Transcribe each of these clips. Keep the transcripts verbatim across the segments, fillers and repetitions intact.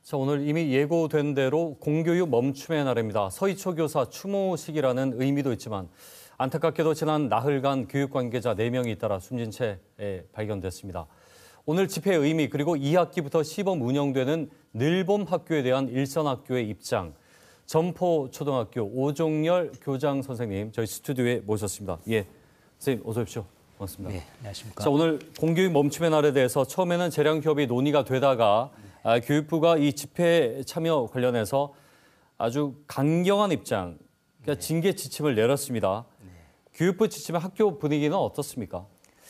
자, 오늘 이미 예고된 대로 공교육 멈춤의 날입니다. 서희초 교사 추모식이라는 의미도 있지만 안타깝게도 지난 나흘간 교육 관계자 네 명이 잇따라 숨진 채 발견됐습니다. 오늘 집회의 의미 그리고 이 학기부터 시범 운영되는 늘봄 학교에 대한 일선 학교의 입장, 점포초등학교 오종열 교장 선생님 저희 스튜디오에 모셨습니다. 예, 선생님 어서 오십시오. 고맙습니다. 네, 안녕하십니까. 자, 오늘 공교육 멈춤의 날에 대해서 처음에는 재량 휴업이 논의가 되다가 아, 교육부가 이 집회 참여 관련해서 아주 강경한 입장, 그러니까 네. 징계 지침을 내렸습니다. 네. 교육부 지침의 학교 분위기는 어떻습니까?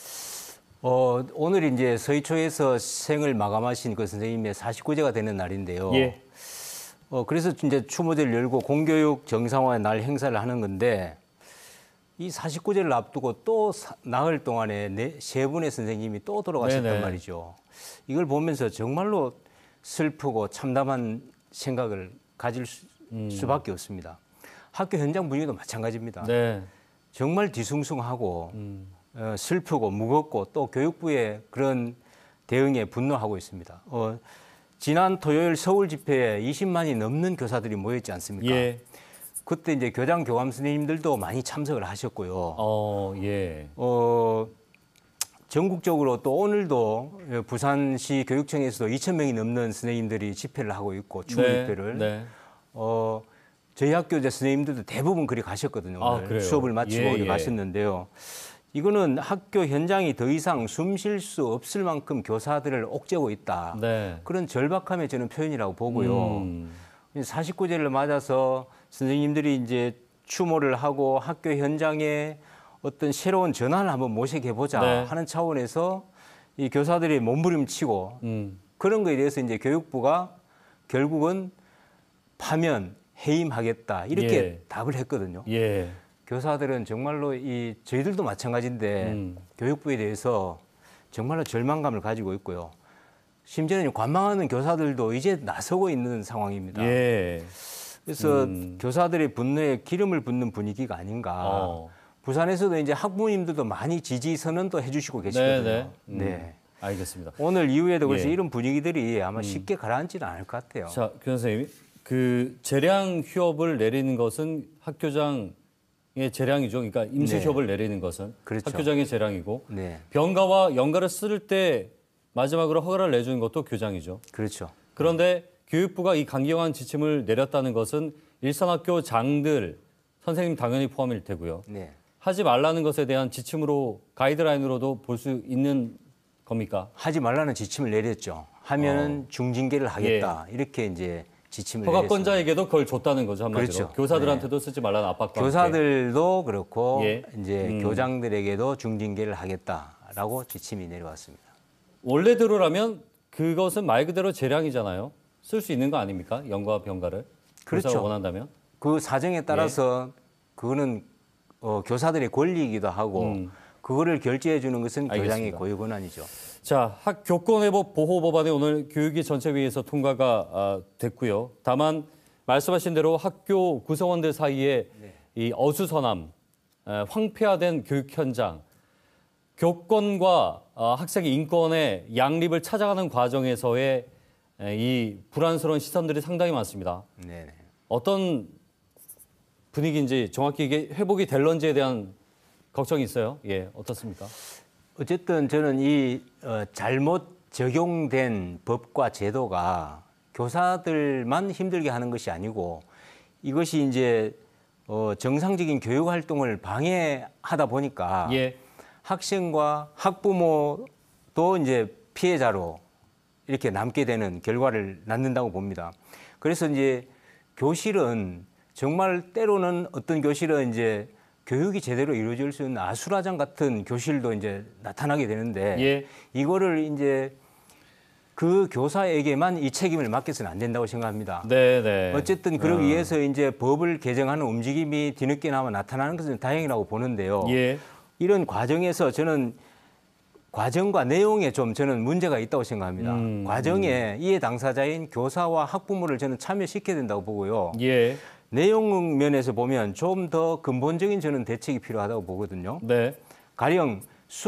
어, 오늘 이제 서희초에서 생을 마감하신 그 선생님의 사십구 제가 되는 날인데요. 예. 어, 그래서 이제 추모제를 열고 공교육 정상화의 날 행사를 하는 건데 이 사십구 제를 앞두고 또 사, 나흘 동안에 네, 세 분의 선생님이 또 돌아가셨단 네네. 말이죠. 이걸 보면서 정말로 슬프고 참담한 생각을 가질 수, 음. 수밖에 없습니다. 학교 현장 분위기도 마찬가지입니다. 네. 정말 뒤숭숭하고 음. 어, 슬프고 무겁고 또 교육부의 그런 대응에 분노하고 있습니다. 어, 지난 토요일 서울 집회에 이십만이 넘는 교사들이 모였지 않습니까? 예. 그때 이제 교장 교감 선생님들도 많이 참석을 하셨고요. 어, 예. 어, 전국적으로 또 오늘도 부산시 교육청에서도 이천 명이 넘는 선생님들이 집회를 하고 있고 추모 네, 집회를. 네. 어, 저희 학교 이제 선생님들도 대부분 그리 가셨거든요. 오늘 아, 수업을 마치고 예, 예. 가셨는데요. 이거는 학교 현장이 더 이상 숨 쉴 수 없을 만큼 교사들을 옥죄고 있다. 네. 그런 절박함의 저는 표현이라고 보고요. 음. 사십구 제를 맞아서 선생님들이 이제 추모를 하고 학교 현장에 어떤 새로운 전환을 한번 모색해보자 네. 하는 차원에서 이 교사들이 몸부림치고 음. 그런 거에 대해서 이제 교육부가 결국은 파면, 해임하겠다 이렇게 예. 답을 했거든요. 예. 교사들은 정말로 이 저희들도 마찬가지인데 음. 교육부에 대해서 정말로 절망감을 가지고 있고요. 심지어는 관망하는 교사들도 이제 나서고 있는 상황입니다. 예. 그래서 음. 교사들의 분노에 기름을 붓는 분위기가 아닌가. 어. 부산에서도 이제 학부모님들도 많이 지지 선언도 해주시고 계시거든요. 네네. 음. 네, 알겠습니다. 오늘 이후에도 그래서 예. 이런 분위기들이 아마 음. 쉽게 가라앉지는 않을 것 같아요. 자, 교 선생님, 그 재량 휴업을 내리는 것은 학교장의 재량이죠. 그러니까 임시 네. 휴업을 내리는 것은 그렇죠. 학교장의 재량이고 네. 병가와 연가를 쓸 때 마지막으로 허가를 내주는 것도 교장이죠. 그렇죠. 그런데 네. 교육부가 이 강경한 지침을 내렸다는 것은 일선학교 장들, 선생님 당연히 포함일 테고요. 네. 하지 말라는 것에 대한 지침으로 가이드라인으로도 볼 수 있는 겁니까? 하지 말라는 지침을 내렸죠. 하면은 어. 중징계를 하겠다. 예. 이렇게 이제 지침을 내렸습니다. 허가권자에게도 그걸 줬다는 거죠, 한마디로. 그렇죠. 교사들한테도 네. 쓰지 말라는 압박과 교사들도 함께. 그렇고 예. 이제 음. 교장들에게도 중징계를 하겠다라고 지침이 내려왔습니다. 원래대로라면 그것은 말 그대로 재량이잖아요. 쓸 수 있는 거 아닙니까? 연가와 병가를. 그렇죠. 교사가 원한다면. 그 사정에 따라서 예. 그거는 어, 교사들의 권리이기도 하고 음. 그거를 결제해 주는 것은 알겠습니다. 교장의 고유 권한이죠. 자, 학 교권회복 보호 법안이 오늘 교육위 전체회의에서 통과가 아, 됐고요. 다만 말씀하신 대로 학교 구성원들 사이에 네. 이 어수선함, 에, 황폐화된 교육 현장, 교권과 어, 학생의 인권의 양립을 찾아가는 과정에서의 에, 이 불안스러운 시선들이 상당히 많습니다. 네네. 어떤 분위기인지 정확히 이게 회복이 될런지에 대한 걱정이 있어요. 예, 어떻습니까? 어쨌든 저는 이 어, 잘못 적용된 법과 제도가 교사들만 힘들게 하는 것이 아니고 이것이 이제 어, 정상적인 교육 활동을 방해하다 보니까 예. 학생과 학부모도 이제 피해자로 이렇게 남게 되는 결과를 낳는다고 봅니다. 그래서 이제 교실은 정말 때로는 어떤 교실은 이제 교육이 제대로 이루어질 수 있는 아수라장 같은 교실도 이제 나타나게 되는데 예. 이거를 이제 그 교사에게만 이 책임을 맡겨서는 안 된다고 생각합니다. 네네. 어쨌든 그러기 어. 위해서 이제 법을 개정하는 움직임이 뒤늦게나마 나타나는 것은 다행이라고 보는데요. 예. 이런 과정에서 저는 과정과 내용에 좀 저는 문제가 있다고 생각합니다. 음, 과정에 음. 이해 당사자인 교사와 학부모를 저는 참여시켜야 된다고 보고요. 예. 내용 면에서 보면 좀 더 근본적인 저는 대책이 필요하다고 보거든요. 네. 가령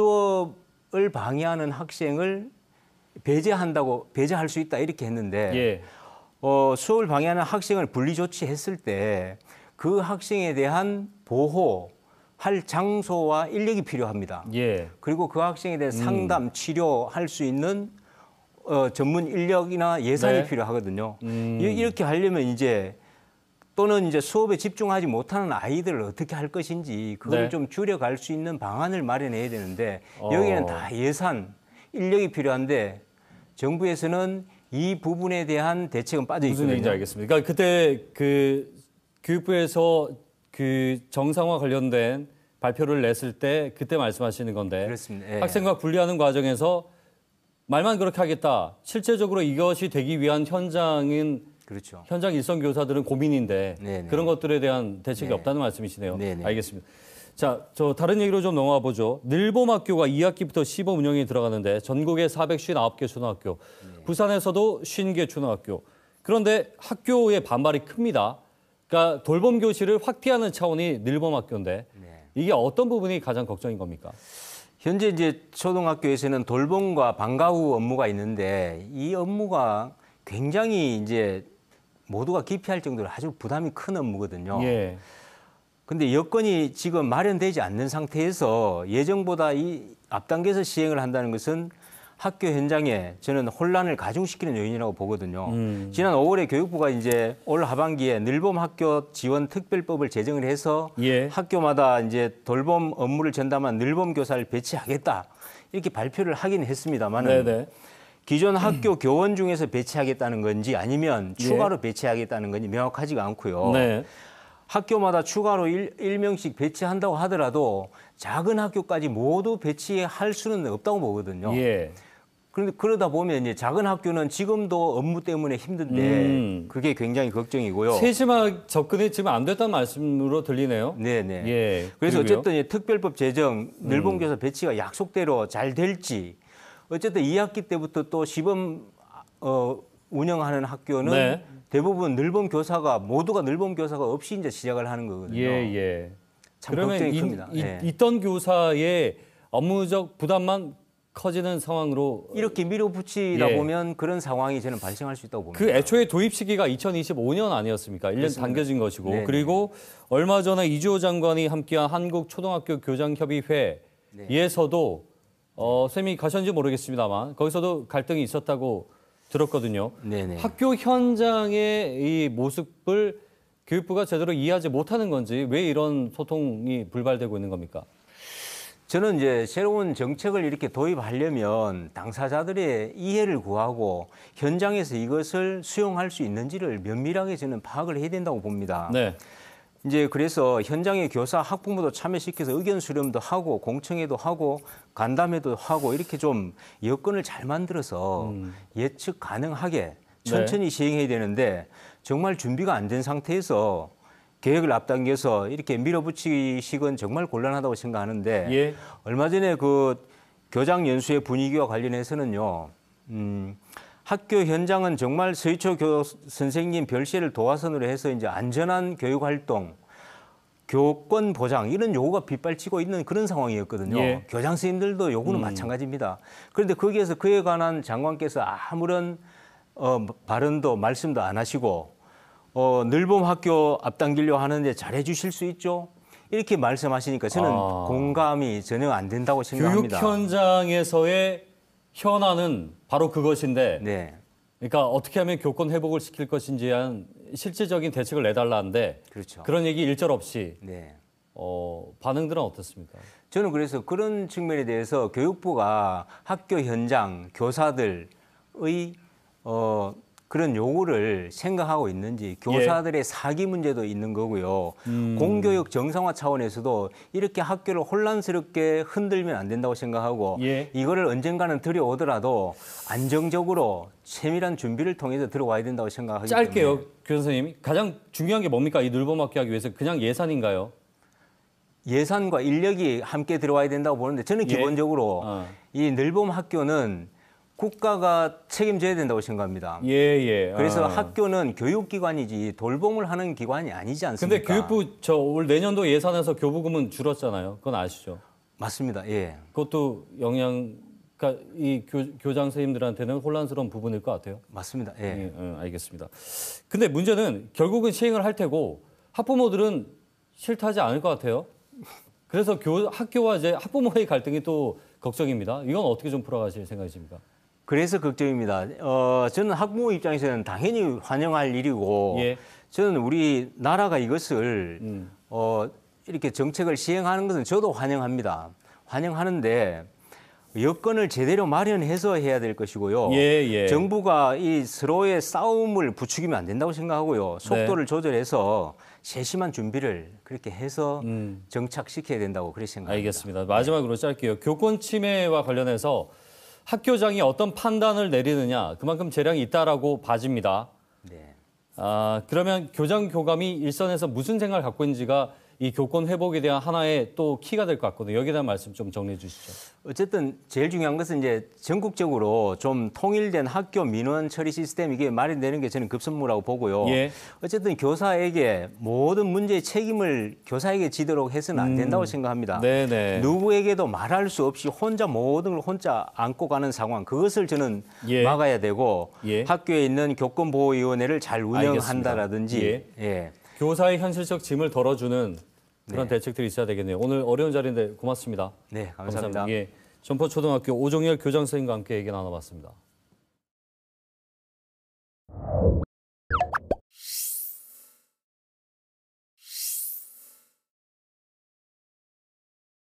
수업을 방해하는 학생을 배제한다고 배제할 수 있다 이렇게 했는데 예. 어, 수업을 방해하는 학생을 분리 조치했을 때 그 학생에 대한 보호할 장소와 인력이 필요합니다. 예. 그리고 그 학생에 대해 상담, 치료할 수 있는 어, 전문 인력이나 예산이 네. 필요하거든요. 음. 이- 이렇게 하려면 이제 또는 이제 수업에 집중하지 못하는 아이들을 어떻게 할 것인지 그걸 네. 좀 줄여갈 수 있는 방안을 마련해야 되는데 어. 여기는 다 예산, 인력이 필요한데 정부에서는 이 부분에 대한 대책은 빠져 무슨 있거든요. 얘기인지 알겠습니다. 그러니까 그때 그 교육부에서 그 정상화 관련된 발표를 냈을 때 그때 말씀하시는 건데 그렇습니다. 예. 학생과 분리하는 과정에서 말만 그렇게 하겠다. 실제적으로 이것이 되기 위한 현장인 그렇죠. 현장 일선 교사들은 고민인데 네네. 그런 것들에 대한 대책이 네. 없다는 말씀이시네요. 네네. 알겠습니다. 자, 저 다른 얘기로 좀 넘어가 보죠. 늘봄학교가 이 학기부터 시범 운영이 들어가는데 전국에 사백오십구 개 초등학교, 네. 부산에서도 오십 개 초등학교. 그런데 학교의 반발이 큽니다. 그러니까 돌봄 교실을 확대하는 차원이 늘봄학교인데 네. 이게 어떤 부분이 가장 걱정인 겁니까? 현재 이제 초등학교에서는 돌봄과 방과 후 업무가 있는데 이 업무가 굉장히 이제 모두가 기피할 정도로 아주 부담이 큰 업무거든요. 예. 근데 여건이 지금 마련되지 않는 상태에서 예정보다 이 앞당겨서 시행을 한다는 것은 학교 현장에 저는 혼란을 가중시키는 요인이라고 보거든요. 음. 지난 오월에 교육부가 이제 올 하반기에 늘봄 학교 지원 특별법을 제정을 해서 예. 학교마다 이제 돌봄 업무를 전담한 늘봄 교사를 배치하겠다 이렇게 발표를 하긴 했습니다만은 네네. 기존 학교 교원 중에서 배치하겠다는 건지 아니면 예. 추가로 배치하겠다는 건지 명확하지가 않고요. 네. 학교마다 추가로 일, 일명씩 배치한다고 하더라도 작은 학교까지 모두 배치할 수는 없다고 보거든요. 예. 그런데 그러다 보면 이제 작은 학교는 지금도 업무 때문에 힘든데 음. 그게 굉장히 걱정이고요. 세심하게 접근이 지금 안 됐다는 말씀으로 들리네요. 네네. 예. 그래서 그리고요? 어쨌든 이 특별법 제정, 늘봄교사 배치가 약속대로 잘 될지 어쨌든 이 학기 때부터 또 시범 어, 운영하는 학교는 네. 대부분 늘봄 교사가 모두가 늘봄 교사가 없이 이제 시작을 하는 거거든요. 예, 예. 참 그러면 걱정이 이, 큽니다. 이, 예. 있던 교사의 업무적 부담만 커지는 상황으로 이렇게 밀어붙이다 예. 보면 그런 상황이 저는 발생할 수 있다고 봅니다. 그 애초에 도입 시기가 이천이십오 년 아니었습니까? 일 년 그렇습니다. 당겨진 것이고 네네. 그리고 얼마 전에 이주호 장관이 함께한 한국초등학교 교장협의회에서도 어, 쌤이 가셨는지 모르겠습니다만 거기서도 갈등이 있었다고 들었거든요. 네네. 학교 현장의 이 모습을 교육부가 제대로 이해하지 못하는 건지 왜 이런 소통이 불발되고 있는 겁니까? 저는 이제 새로운 정책을 이렇게 도입하려면 당사자들의 이해를 구하고 현장에서 이것을 수용할 수 있는지를 면밀하게 저는 파악을 해야 된다고 봅니다. 네. 이제 그래서 현장의 교사, 학부모도 참여시켜서 의견 수렴도 하고 공청회도 하고 간담회도 하고 이렇게 좀 여건을 잘 만들어서 음. 예측 가능하게 천천히 시행해야 되는데 정말 준비가 안 된 상태에서 계획을 앞당겨서 이렇게 밀어붙이식은 정말 곤란하다고 생각하는데 예. 얼마 전에 그 교장 연수의 분위기와 관련해서는요. 음, 학교 현장은 정말 서희초 교 선생님 별시를 도화선으로 해서 이제 안전한 교육 활동, 교권 보장 이런 요구가 빗발치고 있는 그런 상황이었거든요. 예. 교장 선생님들도 요구는 음. 마찬가지입니다. 그런데 거기에서 그에 관한 장관께서 아무런 어, 발언도 말씀도 안 하시고 어, 늘봄 학교 앞당기려 하는데 잘해 주실 수 있죠? 이렇게 말씀하시니까 저는 아. 공감이 전혀 안 된다고 교육 생각합니다. 현장에서의 현안은 바로 그것인데 네, 그러니까 어떻게 하면 교권 회복을 시킬 것인지에 대한 실질적인 대책을 내달라는데 그렇죠. 그런 얘기 일절 없이 네. 어, 반응들은 어떻습니까? 저는 그래서 그런 측면에 대해서 교육부가 학교 현장 교사들의 어, 그런 요구를 생각하고 있는지 교사들의 사기 문제도 있는 거고요. 음. 공교육 정상화 차원에서도 이렇게 학교를 혼란스럽게 흔들면 안 된다고 생각하고 예. 이거를 언젠가는 들여오더라도 안정적으로 세밀한 준비를 통해서 들어와야 된다고 생각하기 짧게요, 때문에 교수님. 가장 중요한 게 뭡니까? 이 늘봄학교 하기 위해서 그냥 예산인가요? 예산과 인력이 함께 들어와야 된다고 보는데 저는 예. 기본적으로 어. 이 늘봄 학교는 국가가 책임져야 된다고 생각합니다. 예, 예. 그래서 어. 학교는 교육기관이지 돌봄을 하는 기관이 아니지 근데 않습니까? 교육부 저 올 내년도 예산에서 교부금은 줄었잖아요. 그건 아시죠? 맞습니다. 예. 그것도 영향 그러니까 이 교, 교장 선생님들한테는 혼란스러운 부분일 것 같아요. 맞습니다. 예. 예, 어, 알겠습니다. 근데 문제는 결국은 시행을 할 테고 학부모들은 싫다하지 않을 것 같아요. 그래서 교, 학교와 이제 학부모의 갈등이 또 걱정입니다. 이건 어떻게 좀 풀어가실 생각이십니까? 그래서 걱정입니다. 어, 저는 학부모 입장에서는 당연히 환영할 일이고 예. 저는 우리 나라가 이것을 음. 어, 이렇게 정책을 시행하는 것은 저도 환영합니다. 환영하는데 여건을 제대로 마련해서 해야 될 것이고요. 예, 예. 정부가 이 서로의 싸움을 부추기면 안 된다고 생각하고요. 속도를 네. 조절해서 세심한 준비를 그렇게 해서 음. 정착시켜야 된다고 그렇게 생각합니다. 알겠습니다. 마지막으로 짧게요. 교권 침해와 관련해서 학교장이 어떤 판단을 내리느냐 그만큼 재량이 있다라고 봐집니다. 네. 아, 그러면 교장 교감이 일선에서 무슨 생각을 갖고 있는지가 이 교권 회복에 대한 하나의 또 키가 될 것 같거든요. 여기에 대한 말씀 좀 정리해 주시죠. 어쨌든 제일 중요한 것은 이제 전국적으로 좀 통일된 학교 민원 처리 시스템 이게 마련되는 게 저는 급선무라고 보고요. 예. 어쨌든 교사에게 모든 문제의 책임을 교사에게 지도록 해서는 안 된다고 생각합니다. 네네. 누구에게도 말할 수 없이 혼자 모든 걸 혼자 안고 가는 상황 그것을 저는 예. 막아야 되고 예. 학교에 있는 교권보호위원회를 잘 운영한다라든지 예. 예. 교사의 현실적 짐을 덜어주는 그런 네. 대책들이 있어야 되겠네요. 오늘 어려운 자리인데 고맙습니다. 네, 감사합니다. 예, 전포초등학교 오종열 교장 선생님과 함께 얘기 나눠봤습니다.